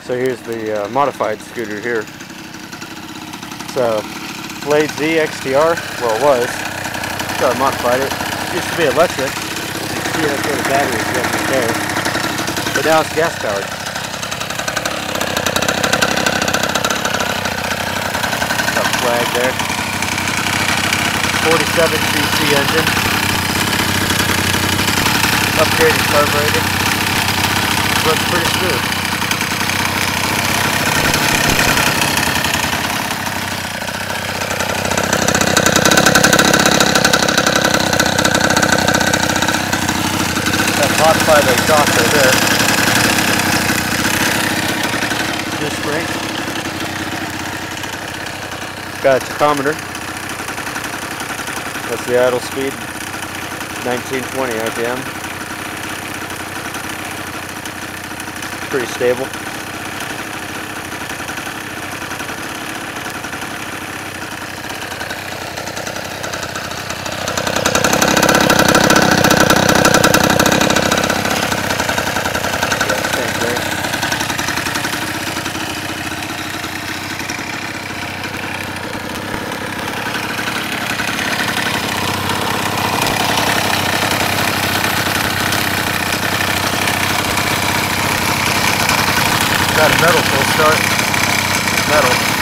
So here's the modified scooter here. It's a Blade Z XTR. Well, it was. So I modified it. It used to be electric. As you can see, that's where the battery is right there. But now it's gas powered. Got a flag there. 47cc engine. Upgraded carburetor. Runs pretty smooth. Modified exhaust right there. Disc brake. Got a tachometer. That's the idle speed. 1920 RPM. Pretty stable. Got a metal full start. Metal.